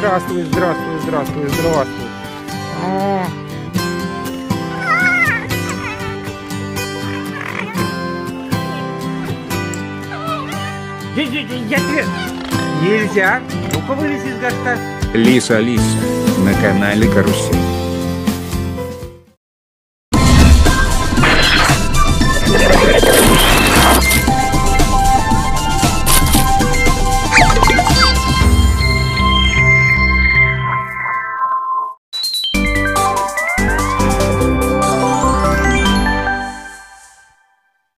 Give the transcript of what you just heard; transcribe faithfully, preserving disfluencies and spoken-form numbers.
здравствуй, здравствуй, здравствуй, здравствуй. О. Я, я, я тебе... Нельзя. Ну-ка вылезь из горшка. Лиса Алиса на канале Карусель.